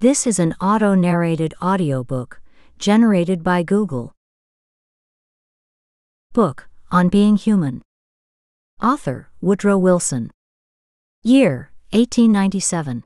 This is an auto-narrated audiobook generated by Google. Book, On Being Human. Author, Woodrow Wilson. Year, 1897.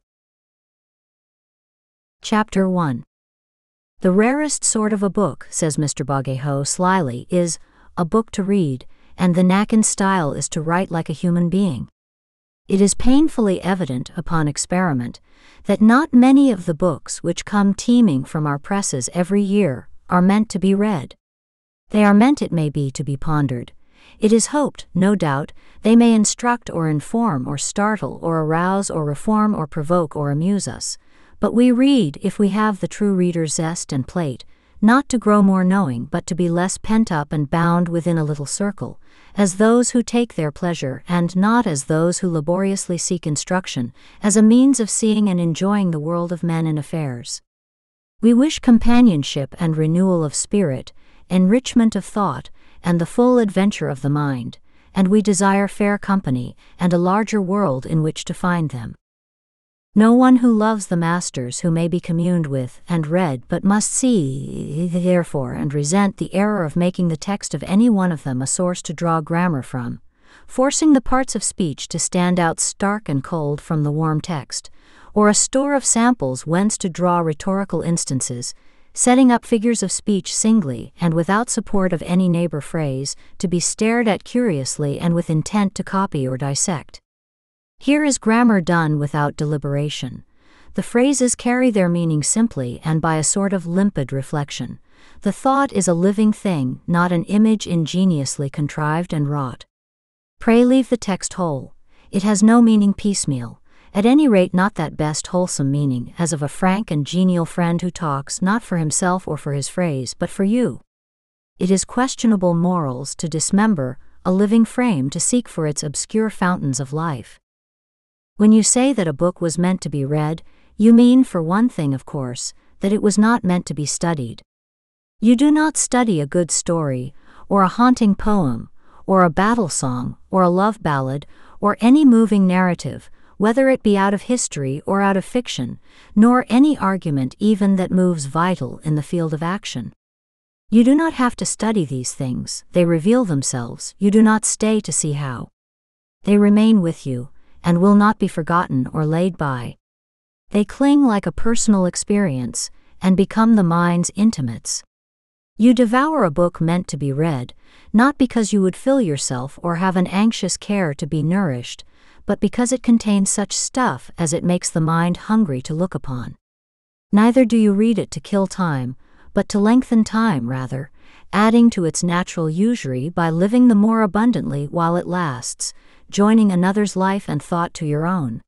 Chapter 1. The rarest sort of a book, says Mr. Bourgeot slyly, is a book to read, and the knack and style is to write like a human being. It is painfully evident upon experiment that not many of the books which come teeming from our presses every year are meant to be read. They are meant, it may be, to be pondered. It is hoped, no doubt, they may instruct or inform or startle or arouse or reform or provoke or amuse us. But we read, if we have the true reader's zest and plate, not to grow more knowing but to be less pent up and bound within a little circle, as those who take their pleasure and not as those who laboriously seek instruction, as a means of seeing and enjoying the world of men and affairs. We wish companionship and renewal of spirit, enrichment of thought, and the full adventure of the mind, and we desire fair company and a larger world in which to find them. No one who loves the masters who may be communed with and read but must see, therefore, and resent the error of making the text of any one of them a source to draw grammar from, forcing the parts of speech to stand out stark and cold from the warm text, or a store of samples whence to draw rhetorical instances, setting up figures of speech singly and without support of any neighbor phrase, to be stared at curiously and with intent to copy or dissect. Here is grammar done without deliberation. The phrases carry their meaning simply and by a sort of limpid reflection. The thought is a living thing, not an image ingeniously contrived and wrought. Pray leave the text whole. It has no meaning piecemeal, at any rate not that best wholesome meaning as of a frank and genial friend who talks not for himself or for his phrase but for you. It is questionable morals to dismember a living frame to seek for its obscure fountains of life. When you say that a book was meant to be read, you mean, for one thing, of course, that it was not meant to be studied. You do not study a good story, or a haunting poem, or a battle song, or a love ballad, or any moving narrative, whether it be out of history or out of fiction, nor any argument even that moves vital in the field of action. You do not have to study these things, they reveal themselves, you do not stay to see how. They remain with you, and will not be forgotten or laid by. They cling like a personal experience, and become the mind's intimates. You devour a book meant to be read, not because you would fill yourself or have an anxious care to be nourished, but because it contains such stuff as it makes the mind hungry to look upon. Neither do you read it to kill time, but to lengthen time rather, adding to its natural usury by living the more abundantly while it lasts, joining another's life and thought to your own.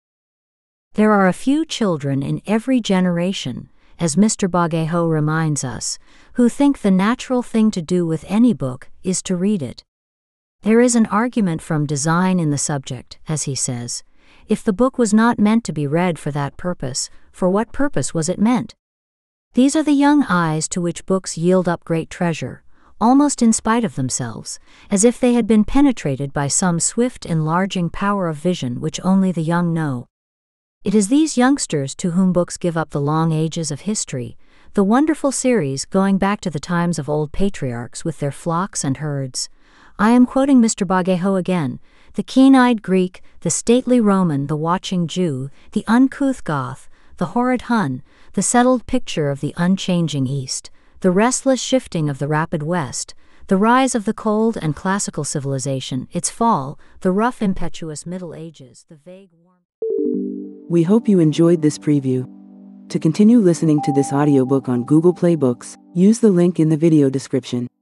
There are a few children in every generation, as Mr. Bourgeot reminds us, who think the natural thing to do with any book is to read it. There is an argument from design in the subject, as he says. If the book was not meant to be read for that purpose, for what purpose was it meant? These are the young eyes to which books yield up great treasure, almost in spite of themselves, as if they had been penetrated by some swift enlarging power of vision which only the young know. It is these youngsters to whom books give up the long ages of history, the wonderful series going back to the times of old patriarchs with their flocks and herds. I am quoting Mr. Bourgeot again: the keen-eyed Greek, the stately Roman, the watching Jew, the uncouth Goth, the horrid Hun, the settled picture of the unchanging East, the restless shifting of the rapid West, the rise of the cold and classical civilization, its fall, the rough impetuous Middle Ages, the vague warm... We hope you enjoyed this preview. To continue listening to this audiobook on Google Play Books, use the link in the video description.